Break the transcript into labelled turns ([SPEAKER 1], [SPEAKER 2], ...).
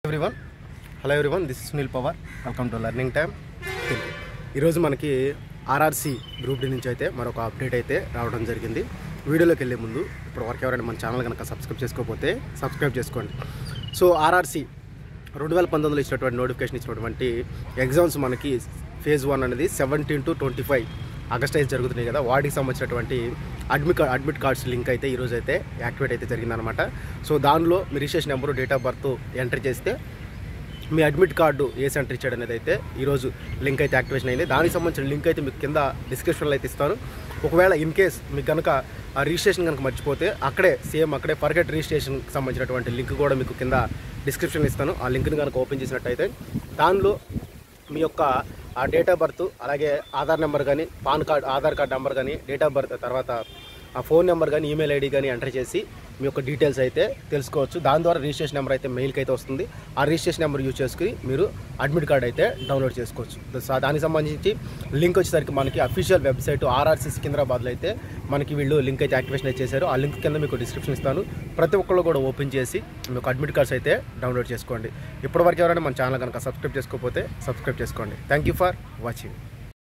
[SPEAKER 1] Everyone hello everyone, this is Sunil Pawar. Welcome to learning time Telugu. ఈరోజు మనకి RRC group D నుంచి అయితే మరొక అప్డేట్ అయితే రావడం జరిగింది. వీడియోలోకి వెళ్ళే ముందు ఇప్పుడు వరకు ఎవరైనా మన ఛానల్ కనుక సబ్స్క్రైబ్ చేసుకోకపోతే సబ్స్క్రైబ్ చేసుకోండి. సో ఆర్ఆర్సీ 2019లో ఇచ్చినటువంటి నోటిఫికేషన్ ఇచ్చినటువంటి ఎగ్జామ్స్ మనకి ఫేజ్ 1 అనేది 17 to 25 ఆగస్ట్ అయితే జరుగుతున్నాయి కదా. వాటికి సంబంధించినటువంటి అడ్మిట్ కార్డ్స్ లింక్ అయితే ఈరోజు అయితే యాక్టివేట్ అయితే జరిగిందనమాట. సో దానిలో మీ registration number, date of birth enter చేస్తే మీ అడ్మిట్ కార్డు ఏ సెంటర్ ఇచ్చాడు అనేది అయితే ఈరోజు లింక్ అయితే యాక్టివేషన్ అయింది. దానికి సంబంధించిన లింక్ అయితే మీకు కింద డిస్క్రిప్షన్లో అయితే ఇస్తాను. ఒకవేళ ఇన్ కేస్ మీకు కనుక ఆ రిజిస్ట్రేషన్ కనుక మర్చిపోతే అక్కడే ఫర్గెట్ రిజిస్ట్రేషన్కి సంబంధించినటువంటి లింక్ కూడా మీకు కింద డిస్క్రిప్షన్లో ఇస్తాను. ఆ లింక్ని కనుక ఓపెన్ చేసినట్టయితే దానిలో మీ యొక్క ఆ డేట్ ఆఫ్ బర్త్, అలాగే ఆధార్ నెంబర్ కానీ, ఆధార్ కార్డ్ నెంబర్ కానీ, డేట్ ఆఫ్ బర్త్, తర్వాత ఆ ఫోన్ నెంబర్ కానీ, ఈమెయిల్ ఐడి కానీ ఎంటర్ చేసి మీ యొక్క డీటెయిల్స్ అయితే తెలుసుకోవచ్చు. దాని ద్వారా రిజిస్ట్రేషన్ నెంబర్ అయితే మెయిల్కి అయితే వస్తుంది. ఆ రిజిస్ట్రేషన్ నెంబర్ యూజ్ చేసుకుని మీరు అడ్మిట్ కార్డ్ అయితే డౌన్లోడ్ చేసుకోవచ్చు. దానికి సంబంధించి లింక్ వచ్చేసరికి మనకి అఫీషియల్ వెబ్సైట్ ఆర్ఆర్సీ సికింద్రాబాద్లో అయితే మనకి వీళ్ళు లింక్ అయితే యాక్టివేషన్ అయితే చేశారు. ఆ లింక్ కింద మీకు డిస్క్రిప్షన్ ఇస్తాను. ప్రతి ఒక్కళ్ళు కూడా ఓపెన్ చేసి మీకు అడ్మిట్ కార్డ్స్ అయితే డౌన్లోడ్ చేసుకోండి. ఇప్పటివరకు ఎవరైనా మన ఛానల్ కనుక సబ్స్క్రైబ్ చేసుకోకపోతే సబ్స్క్రైబ్ చేసుకోండి. Thank you for watching.